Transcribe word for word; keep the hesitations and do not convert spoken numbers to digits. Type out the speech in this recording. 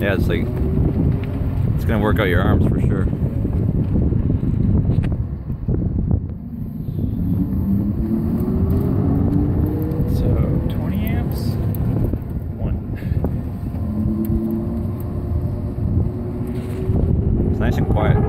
Yeah, it's like, it's gonna work out your arms for sure. So twenty amps, one. It's nice and quiet.